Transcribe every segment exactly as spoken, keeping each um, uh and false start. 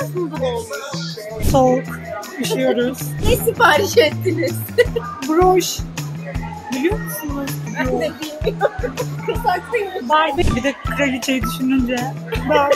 beyaz noodle olmuş. Soğuk. Üşüyoruz. Ne sipariş ettiniz? Broş. Biliyor musunuz? Ben de bilmiyorum. Kısaklıymış. Barbie. Bir de kraliçeyi düşününce. Ben...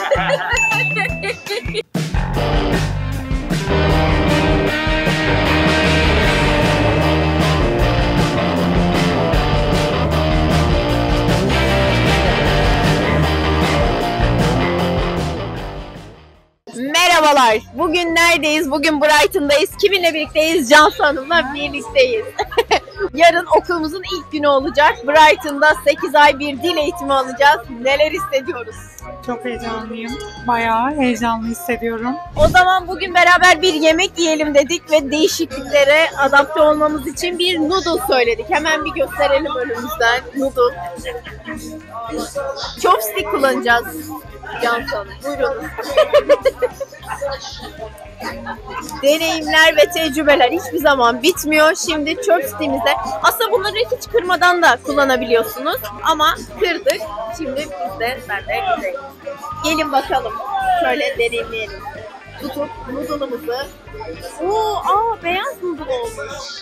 Merhabalar. Bugün neredeyiz? Bugün Brighton'dayız. Kiminle birlikteyiz? Cansu Hanım'la birlikteyiz. Yarın okulumuzun ilk günü olacak. Brighton'da sekiz ay bir dil eğitimi alacağız. Neler hissediyoruz? Çok heyecanlıyım. Bayağı heyecanlı hissediyorum. O zaman bugün beraber bir yemek yiyelim dedik ve değişikliklere adapte olmamız için bir noodle söyledik. Hemen bir gösterelim önümüzden. Noodle. Chopstick kullanacağız. Cansu Hanım, buyurunuz. Deneyimler ve tecrübeler hiçbir zaman bitmiyor. Şimdi chopstick'imizde aslında bunları hiç kırmadan da kullanabiliyorsunuz. Ama kırdık. Şimdi biz de ben de kırayım. Gelin bakalım. Şöyle deneyimleyelim. Tutup noodle'ımızı. Oo, aa beyaz noodle olmuş.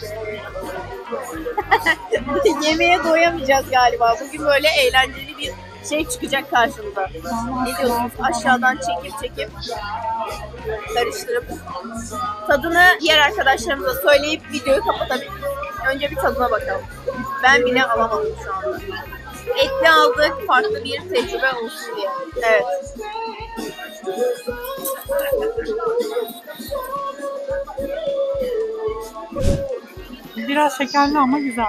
Yemeğe doyamayacağız galiba. Bugün böyle eğlenceli bir şey çıkacak karşımıza. Ne diyorsunuz? Aşağıdan çekip çekip karıştırıp tadını diğer arkadaşlarımıza söyleyip videoyu kapatabiliriz. Önce bir tadına bakalım. Ben bile alamadım şu anda. Etli aldık, farklı bir tecrübe olsun diye. Evet. Biraz şekerli ama güzel.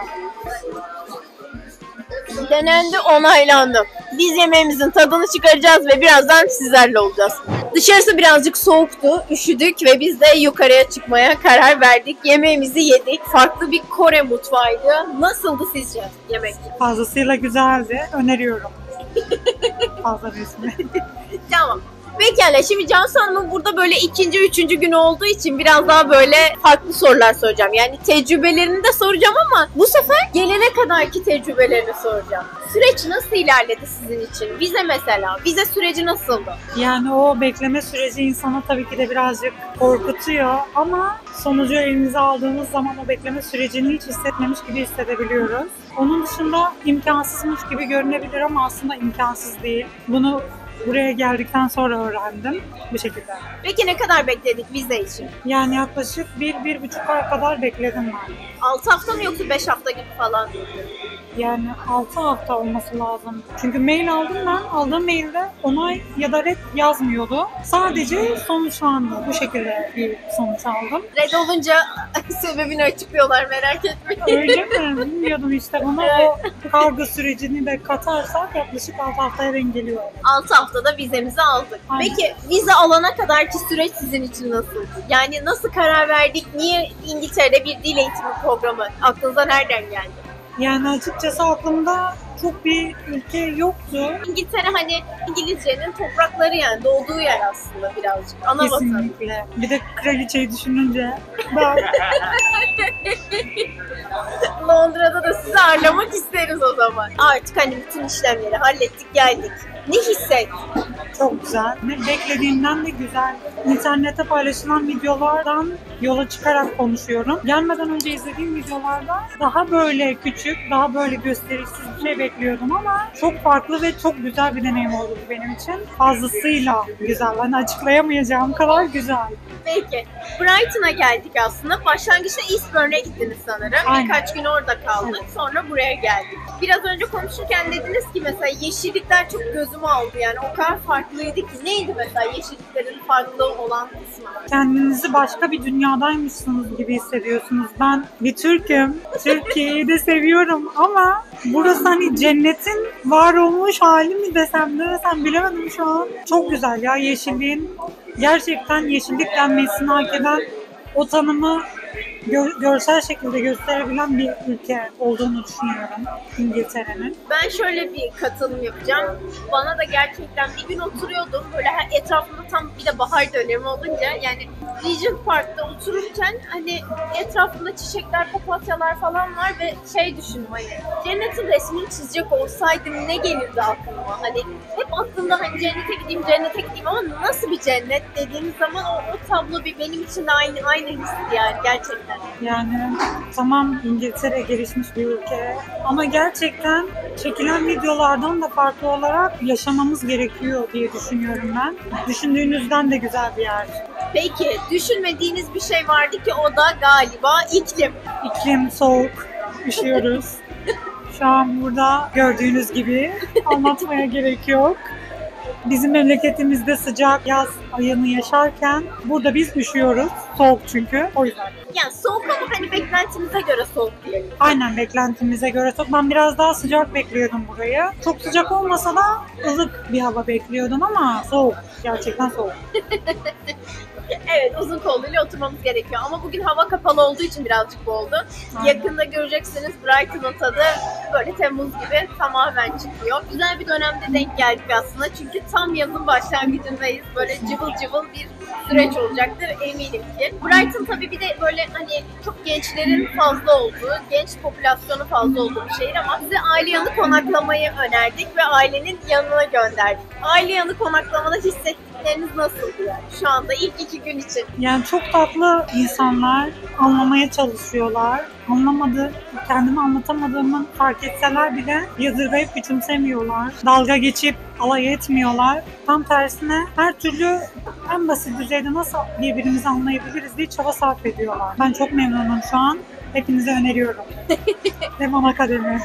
Denendi, onaylandı. Biz yemeğimizin tadını çıkaracağız ve birazdan sizlerle olacağız. Dışarısı birazcık soğuktu, üşüdük ve biz de yukarıya çıkmaya karar verdik. Yemeğimizi yedik. Farklı bir Kore mutfağıydı. Nasıldı sizce yemek? Fazlasıyla güzeldi. Öneriyorum. Fazla resmi. Tamam. Pekala, şimdi Cansu Hanım'ın burada böyle ikinci, üçüncü gün olduğu için biraz daha böyle farklı sorular soracağım. Yani tecrübelerini de soracağım ama bu sefer gelene kadarki tecrübelerini soracağım. Süreç nasıl ilerledi sizin için? Vize mesela, vize süreci nasıldı? Yani o bekleme süreci insanı tabii ki de birazcık korkutuyor ama sonucu elinize aldığımız zaman o bekleme sürecini hiç hissetmemiş gibi hissedebiliyoruz. Onun dışında imkansızmış gibi görünebilir ama aslında imkansız değil. Bunu buraya geldikten sonra öğrendim bu şekilde. Peki ne kadar bekledik vize için? Yani yaklaşık bir, bir buçuk ay kadar bekledim ben. altı hafta mı yoksa beş hafta gibi falan? Yani altı hafta olması lazım. Çünkü mail aldım ben. Aldığım mailde onay ya da red yazmıyordu. Sadece sonuçlandı. Bu şekilde bir sonuç aldım. Red olunca sebebini açıklıyorlar, merak etmeyin. Öyle mi? Bilmiyordum işte bunu. O kargo sürecini de katarsak yaklaşık altı haftaya denk geliyor. altı haftada vizemizi aldık. Aynen. Peki vize alana kadarki süreç sizin için nasıldı? Yani nasıl karar verdik? Niye İngiltere'de bir dil eğitimi programı? Aklınıza nereden geldi? Yani açıkçası aklımda çok bir ülke yoktu. İngiltere hani İngilizcenin toprakları, yani doğduğu yer aslında birazcık. Ana vatan. Kesinlikle. Bir de kraliçeyi düşününce ben... Londra'da da sizi ağırlamak isteriz o zaman. Artık hani bütün işlemleri hallettik, geldik. Ne hissettin? Çok güzel. Ne beklediğimden de güzel. İnternette paylaşılan videolardan yola çıkarak konuşuyorum. Gelmeden önce izlediğim videolarda daha böyle küçük, daha böyle gösterişsiz bir şey bekliyordum ama çok farklı ve çok güzel bir deneyim oldu benim için. Fazlasıyla güzel. Hani açıklayamayacağım kadar güzel. Peki. Brighton'a geldik aslında. Başlangıçta Eastbourne'e gittiniz sanırım. Aynen. Birkaç gün orada kaldık. Sonra buraya geldik. Biraz önce konuşurken dediniz ki mesela yeşillikler çok gözümü aldı. Yani o kadar farklıydı ki. Neydi mesela yeşilliklerin farklı olan kısmı? Kendinizi başka bir dünyadaymışsınız gibi hissediyorsunuz. Ben bir Türk'üm. Türkiye'yi de seviyorum ama burası hani cennetin var olmuş hali mi desem ne desem bilemedim şu an. Çok güzel ya, yeşilliğin gerçekten yeşillik denmesini hak eden, o tanımı gö- görsel şekilde gösterebilen bir ülke olduğunu düşünüyorum İngiltere'nin. Ben şöyle bir katılım yapacağım. Bana da gerçekten bir gün oturuyordum. Böyle etrafımda tam bir de bahar dönemi olunca yani Regent Park'ta otururken hani etrafında çiçekler, papatyalar falan var ve şey düşündüm hani cennetin resmini çizecek olsaydım ne gelirdi aklıma? Hani hep aklımda hani cennete gideyim, cennete gideyim ama nasıl bir cennet dediğimiz zaman o, o tablo bir benim için de aynı aynı hissi yani gerçekten. Yani tamam İngiltere gelişmiş bir ülke ama gerçekten çekilen videolardan da farklı olarak yaşamamız gerekiyor diye düşünüyorum ben. Düşündüğünüzden de güzel bir yer. Peki düşünmediğiniz bir şey vardı ki o da galiba iklim. İklim soğuk, üşüyoruz. Şu an burada gördüğünüz gibi anlatmaya gerek yok. Bizim memleketimizde sıcak yaz ayını yaşarken burada biz üşüyoruz. Soğuk çünkü o yüzden. Yani soğuk ama hani beklentimize göre soğuk diyelim. Aynen beklentimize göre soğuk. Ben biraz daha sıcak bekliyordum burayı. Çok sıcak olmasa da ılık bir hava bekliyordum ama soğuk. Gerçekten soğuk. Evet, uzun kolluyla oturmamız gerekiyor. Ama bugün hava kapalı olduğu için birazcık bu oldu. Aynen. Yakında göreceksiniz Brighton'ın tadı böyle Temmuz gibi tamamen çıkıyor. Güzel bir dönemde denk geldik aslında. Çünkü tam yazın başlangıcındayız. Böyle cıvıl cıvıl bir süreç olacaktır eminim ki. Brighton tabii bir de böyle hani çok gençlerin fazla olduğu, genç popülasyonu fazla olduğu bir şehir ama size aile yanı konaklamayı önerdik ve ailenin yanına gönderdik. Aile yanı konaklamada hissettikleriniz nasıldı yani şu anda ilk iki gün için? Yani çok tatlı insanlar, anlamaya çalışıyorlar. Anlamadı, kendimi anlatamadığımı fark etseler bile yadırgayıp küçümsemiyorlar. Dalga geçip alay etmiyorlar. Tam tersine her türlü en basit düzeyde nasıl birbirimizi anlayabiliriz diye çaba sarf ediyorlar. Ben çok memnunum şu an. Hepinize öneriyorum. Leman Akademi.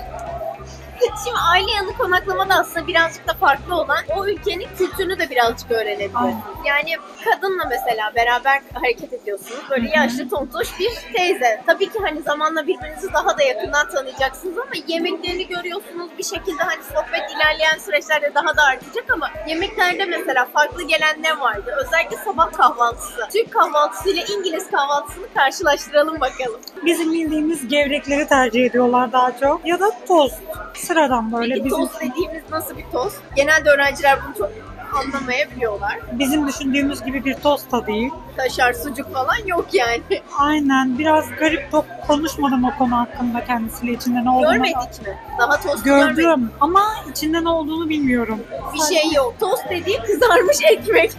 Şimdi aile yanı konaklamada aslında birazcık da farklı olan o ülkenin kültürünü de birazcık öğrenebilirsiniz. Aynen. Yani kadınla mesela beraber hareket ediyorsunuz. Böyle yaşlı tontoş bir teyze. Tabii ki hani zamanla birbirinizi daha da yakından tanıyacaksınız ama yemeklerini görüyorsunuz. Bir şekilde hani sohbet ilerleyen süreçlerde daha da artacak ama yemeklerde mesela farklı gelen ne vardı? Özellikle sabah kahvaltısı. Türk kahvaltısıyla İngiliz kahvaltısını karşılaştıralım bakalım. Bizim bildiğimiz gevrekleri tercih ediyorlar daha çok. Ya da tost. Sıradan böyle Peki bizim, tost dediğimiz nasıl bir tost? Genelde öğrenciler bunu çok anlamayabiliyorlar. bizim düşündüğümüz gibi bir tost da değil. Kaşar, sucuk falan yok yani. Aynen. Biraz garip, çok konuşmadım o konu hakkında kendisiyle, içinde ne olduğunu. Görmedik mi? Daha tost görmedik. Gördüm ama içinde ne olduğunu bilmiyorum. Bir şey yok. Tost dediği kızarmış ekmek.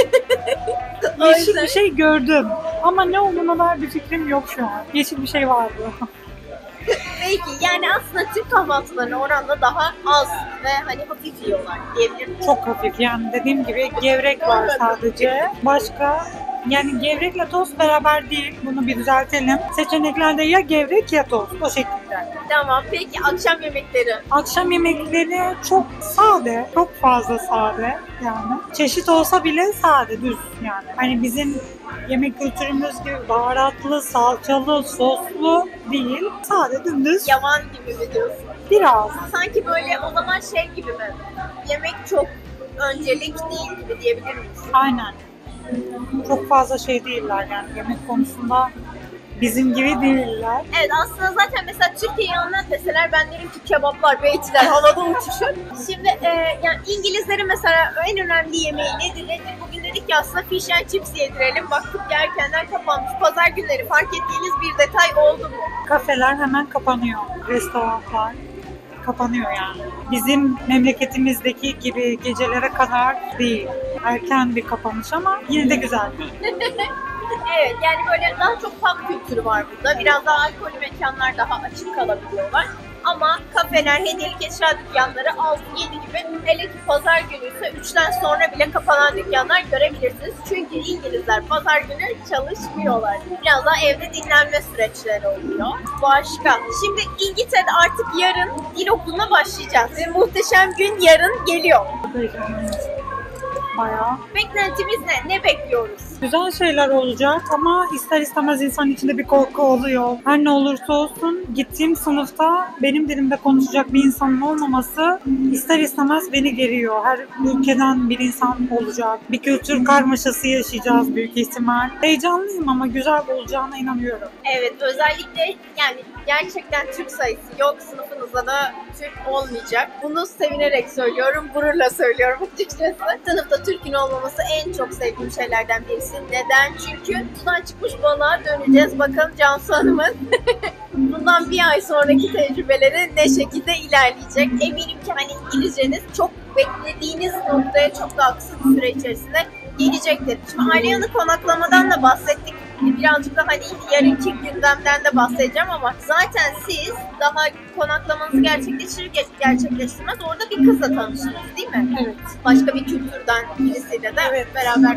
O Yeşil yüzden- bir şey gördüm ama ne olduğuna dair bir fikrim yok şu an. Yeşil bir şey vardı. Peki yani aslında Türk kahvaltılarına oranla daha az ve hani hafif yiyorlar diyebilirim. Çok hafif yani, dediğim gibi gevrek var sadece. Başka yani gevrekle tost beraber değil. Bunu bir düzeltelim. Seçeneklerde ya gevrek ya tost, o şekilde. Tamam peki akşam yemekleri. Akşam yemekleri çok sade, çok fazla sade yani. Çeşit olsa bile sade, düz yani. Hani bizim yemek kültürümüz gibi baharatlı, salçalı, soslu değil. Sade, dümdüz. Yavan gibi mi diyorsun? Biraz. Sanki böyle o zaman şey gibi mi? Yemek çok öncelik değil gibi diyebilir miyiz? Aynen. Çok fazla şey değiller yani yemek konusunda bizim gibi değiller. Evet aslında zaten mesela Türkiye'yi anlat deseler ben derim ki kebaplar, beytiler havada uçuşur. Şimdi e, yani İngilizlerin mesela en önemli yemeği nedir nedir? Bugün dedik ki aslında fish and chips yedirelim. Baktık ki erkenden kapanmış. Pazar günleri fark ettiğiniz bir detay oldu mu? Kafeler hemen kapanıyor. Restoranlar kapanıyor yani. Bizim memleketimizdeki gibi gecelere kadar değil. Erken bir kapanış ama yine de güzel. Evet yani böyle daha çok pub kültürü var burada. Biraz daha alkollü mekanlar daha açık kalabiliyorlar. Ama kafeler, hediyelik eşya dükkanları altı yedi gibi, hele ki pazar günü ise üçten sonra bile kapanan dükkanlar görebilirsiniz. Çünkü İngilizler pazar günü çalışmıyorlar. Biraz daha evde dinlenme süreçleri oluyor. Başka. Şimdi İngiltere'de artık yarın dil okuluna başlayacağız. Ve muhteşem gün yarın geliyor. Bayağı Beklentimiz ne? Ne bekliyoruz? güzel şeyler olacak ama ister istemez insan içinde bir korku oluyor. Her ne olursa olsun gittiğim sınıfta benim dilimde konuşacak bir insanın olmaması ister istemez beni geriyor. Her ülkeden bir insan olacak. Bir kültür karmaşası yaşayacağız büyük ihtimal. Heyecanlıyım ama güzel olacağına inanıyorum. Evet özellikle yani gerçekten Türk sayısı yok, sınıfın sınıfımızda da Türk olmayacak. Bunu sevinerek söylüyorum, gururla söylüyorum açıkçası. Sınıfta Türk'ün olmaması en çok sevdiğim şeylerden birisi. Neden? Çünkü sudan çıkmış balığa döneceğiz. Bakalım Cansu Hanım'ın bundan bir ay sonraki tecrübeleri ne şekilde ilerleyecek. Eminim ki hani İngilizceniz çok beklediğiniz noktaya çok daha kısa bir süre içerisinde gelecektir. Şimdi aile yanı konaklamadan da bahsettik. Birazcık da hani yarınki gündemden de bahsedeceğim ama zaten siz daha konaklamanızı gerçekleştirir gerçekleştirmez orada bir kızla tanıştınız değil mi? Evet. Başka bir kültürden birisiyle de evet. beraber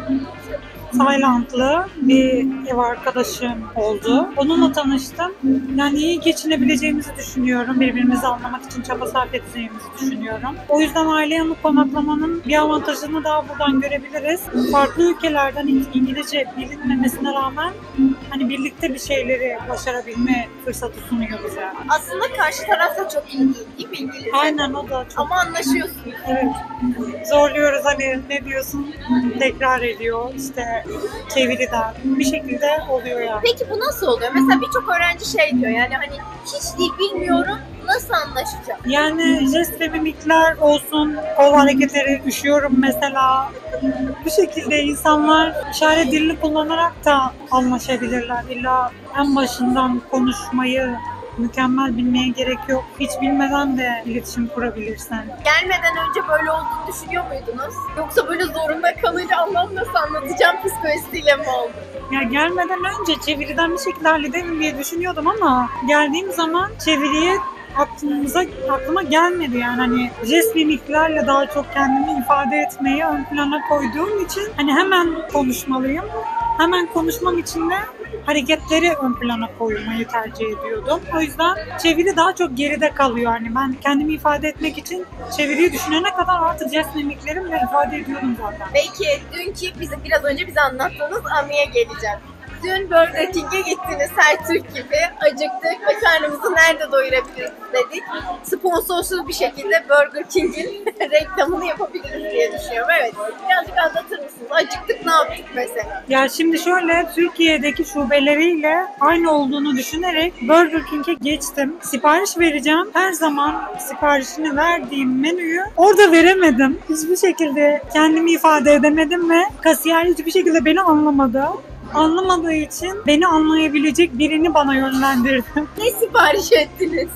Taylandlı bir ev arkadaşım oldu. Onunla tanıştım. Yani iyi geçinebileceğimizi düşünüyorum. Birbirimizi anlamak için çaba sarf edeceğimizi düşünüyorum. O yüzden aile yanı konaklamanın bir avantajını daha buradan görebiliriz. Farklı ülkelerden İngilizce bilinmemesine rağmen hani birlikte bir şeyleri başarabilme fırsatı sunuyor bize. Aslında karşı taraf da çok iyi değil, değil mi İngilizce? Aynen, o da çok. Ama anlaşıyorsunuz. Evet. Zorluyoruz, hani ne diyorsun, tekrar ediyor işte, çeviriden bir şekilde oluyor yani. Peki bu nasıl oluyor? Mesela birçok öğrenci şey diyor yani hani hiç dil bilmiyorum, nasıl anlaşacağım? Yani jest ve mimikler olsun, kol hareketleri, düşüyorum mesela. Bu şekilde insanlar işaret dilini kullanarak da anlaşabilirler. İlla en başından konuşmayı mükemmel bilmeye gerek yok. Hiç bilmeden de iletişim kurabilirsin. Gelmeden önce böyle olduğunu düşünüyor muydunuz? Yoksa böyle zorunda kalınca Allah'ım nasıl anlatacağım psikolojisiyle mi oldu? Ya gelmeden önce çeviriden bir şekilde hallederim diye düşünüyordum ama geldiğim zaman çeviriye aklımıza aklıma gelmedi yani hani jest mimiklerle daha çok kendimi ifade etmeyi ön plana koyduğum için hani hemen konuşmalıyım. Hemen konuşmam için de hareketleri ön plana koymayı tercih ediyordum. O yüzden çeviri daha çok geride kalıyor. Yani ben kendimi ifade etmek için çeviriyi düşünene kadar artık jest mimiklerimle ifade ediyordum zaten. Peki dünkü bizim biraz önce bize anlattığınız anıya geleceğim. Dün Burger King'e gittiniz her Türk gibi. Acıktık ve karnımızı nerede doyurabiliriz dedik. Sponsorsuz bir şekilde Burger King'in reklamını yapabiliriz diye düşünüyorum. Evet. Birazcık anlatır mısınız? Acıktık, ne yaptık mesela? Ya şimdi şöyle, Türkiye'deki şubeleriyle aynı olduğunu düşünerek Burger King'e geçtim. Sipariş vereceğim. Her zaman siparişini verdiğim menüyü orada veremedim. Hiçbir şekilde kendimi ifade edemedim ve kasiyer hiçbir şekilde beni anlamadı. Anlamadığı için beni anlayabilecek birini bana yönlendirdim. Ne sipariş ettiniz?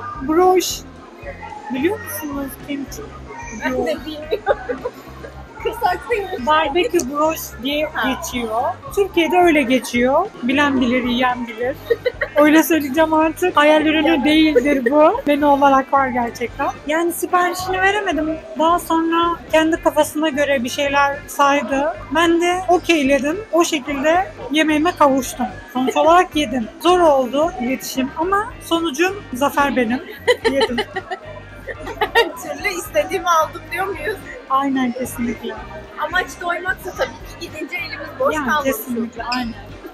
Broş. Biliyor musunuz kimchi? Ben de bilmiyorum. Kısaklıymış. Barbekü broş diye geçiyor. Türkiye'de öyle geçiyor. Bilen bilir, yiyen bilir. Öyle söyleyeceğim artık. Hayal ürünü değildir bu. Beni olarak var gerçekten. Yani siparişini veremedim. Daha sonra kendi kafasına göre bir şeyler saydı. Ben de okeyledim. O şekilde yemeğime kavuştum. Sonuç olarak yedim. Zor oldu iletişim ama sonucum zafer benim. Yedim. Her türlü istediğimi aldım diyor muyuz? Aynen, kesinlikle. Amaç doymaksa tabii ki gidince elimiz boş Yani kalmasın. kesinlikle, aynen.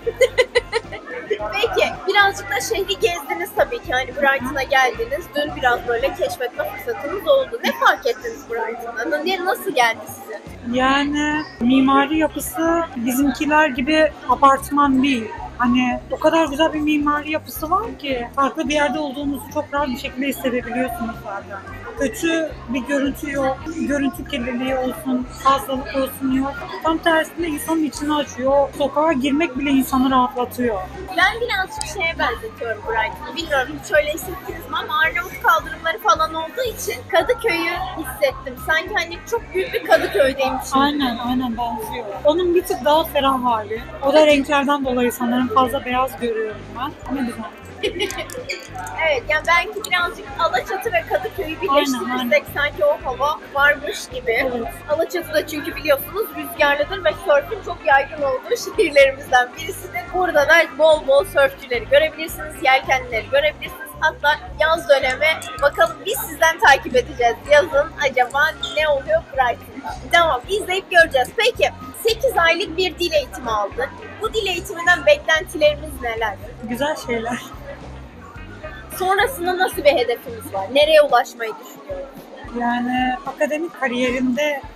Peki birazcık da şehri gezdiniz tabii ki. Hani Brighton'a geldiniz. Dün biraz böyle keşfetme fırsatınız oldu. Ne fark ettiniz Brighton'da? Ne, nasıl geldi size? Yani mimari yapısı bizimkiler gibi apartman değil. Hani o kadar güzel bir mimari yapısı var ki farklı bir yerde olduğunuzu çok rahat bir şekilde hissedebiliyorsunuz zaten. Kötü bir görüntü yok, görüntü kirliliği olsun, fazlalık olsun yok. Tam tersine insanın içini açıyor. Sokağa girmek bile insanı rahatlatıyor. Ben birazcık şeye benzetiyorum Brighton'ı. Bilmiyorum hiç öyle hissettiniz mi ama Arnavut kaldırımları falan olduğu için Kadıköy'ü hissettim. Sanki hani çok büyük bir Kadıköy'deymişim. Aynen, aynen benziyor. Onun bir tık daha ferah hali. O da renklerden dolayı sanırım fazla beyaz görüyorum ben. Ne güzel. Evet, yani belki birazcık Alaçatı ve Kadıköy'ü birleştirirsek sanki o hava varmış gibi. Evet. Alaçatı da çünkü biliyorsunuz rüzgarlıdır ve sörfün çok yaygın olduğu şehirlerimizden birisidir. Burada da bol bol sörfçüleri görebilirsiniz, yelkenlileri görebilirsiniz. Hatta yaz dönemi bakalım biz sizden takip edeceğiz. Yazın acaba ne oluyor Brighton'da? Tamam, izleyip göreceğiz. Peki sekiz aylık bir dil eğitimi aldık. Bu dil eğitiminden beklentilerimiz neler? Güzel şeyler. Sonrasında nasıl bir hedefimiz var? Nereye ulaşmayı düşünüyoruz? Yani akademik kariyerimde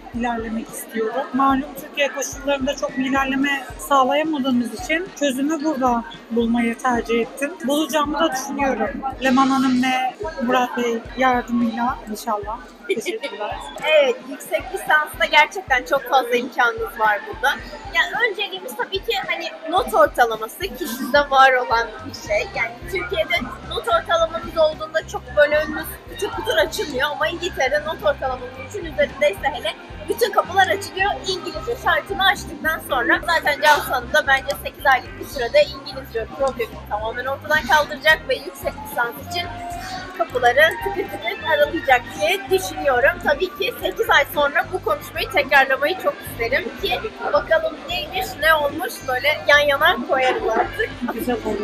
ilerlemek istiyorum. Malum Türkiye koşullarında çok bir ilerleme sağlayamadığımız için çözümü burada bulmayı tercih ettim. Bulacağımı da düşünüyorum. Leman Hanım ve Murat Bey yardımıyla inşallah. Teşekkürler. Evet, yüksek lisansta gerçekten çok fazla imkanınız var burada. Yani önceliğimiz tabii ki hani not ortalaması ki sizde var olan bir şey. Yani Türkiye'de not ortalamanız olduğunda çok böyle önünüz pıtır pıtır açılmıyor ama İngiltere'de not ortalamanız üçün üzerindeyse hele bütün kapılar açılıyor. İngilizce şartını açtıktan sonra zaten Cansu Hanım da bence sekiz aylık bir sürede İngilizce problemini tamamen ortadan kaldıracak ve yüksek lisans için kapıları tıkır tıkır aralayacak diye düşünüyorum. Tabii ki sekiz ay sonra bu konuşmayı tekrarlamayı çok isterim ki bakalım neymiş, ne olmuş böyle yan yana koyarız artık. Güzel olur.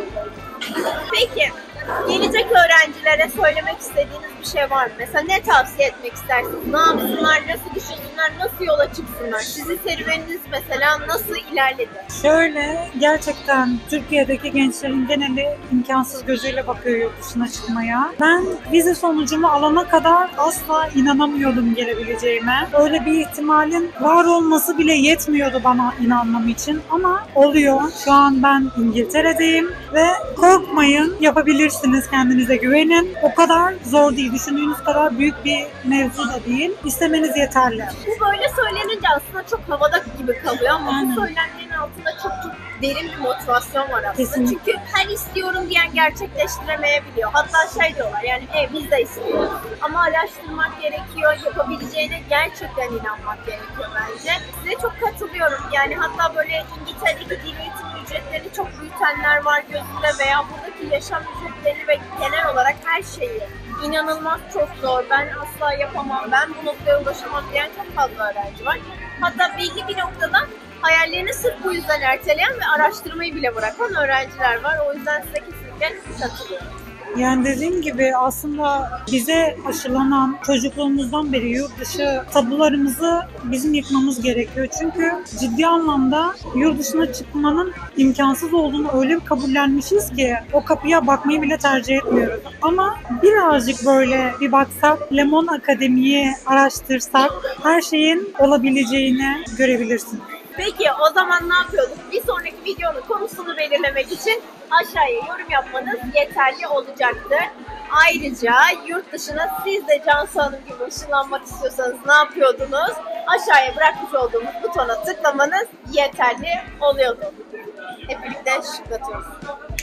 Peki, gelecek öğrencilere söylemek istediğiniz bir şey var mı? Mesela ne tavsiye etmek istersiniz? Ne yapsınlar, nasıl düşünsünler, nasıl yola çıksınlar? Sizin serüveniniz mesela nasıl ilerledi? Şöyle, gerçekten Türkiye'deki gençlerin geneli imkansız gözüyle bakıyor yurt dışına çıkmaya. Ben vize sonucumu alana kadar asla inanamıyordum gelebileceğime. Öyle bir ihtimalin var olması bile yetmiyordu bana inanmam için. Ama oluyor. Şu an ben İngiltere'deyim ve korkmayın, yapabilirsiniz, kendinize güvenin. O kadar zor değil, düşündüğünüz kadar büyük bir mevzu da değil. İstemeniz yeterli. Bu böyle söylenince aslında çok havada gibi kalıyor ama Aynen. bu söylenenlerin altında çok çok derin bir motivasyon var aslında. Kesinlikle. Çünkü her istiyorum diyen gerçekleştiremeyebiliyor. Hatta şey diyorlar yani e, biz de istiyoruz. Ama araştırmak gerekiyor, yapabileceğine gerçekten inanmak gerekiyor bence. Size çok katılıyorum. Yani hatta böyle İngiltere'deki dil eğitim ücretleri çok büyütenler var gözünde veya buradaki yaşam ücretleri ve genel olarak her şeyi inanılmaz çok zor. Ben asla yapamam, ben bu noktaya ulaşamam diyen çok fazla öğrenci var. Hatta belli bir noktada hayallerini sırf bu yüzden erteleyen ve araştırmayı bile bırakan öğrenciler var. O yüzden size kesinlikle katılıyorum. Yani dediğim gibi aslında bize aşılanan çocukluğumuzdan beri yurt dışı tabularımızı bizim yıkmamız gerekiyor. Çünkü ciddi anlamda yurt dışına çıkmanın imkansız olduğunu öyle bir kabullenmişiz ki o kapıya bakmayı bile tercih etmiyoruz. Ama birazcık böyle bir baksak, Lemon Akademi'yi araştırsak her şeyin olabileceğini görebilirsiniz. Peki o zaman ne yapıyorduk? Bir sonraki videonun konusunu belirlemek için aşağıya yorum yapmanız yeterli olacaktır. Ayrıca yurt dışına siz de Cansu Hanım gibi ışınlanmak istiyorsanız ne yapıyordunuz? Aşağıya bırakmış olduğumuz butona tıklamanız yeterli oluyordu. Hep birlikte şıklatıyoruz.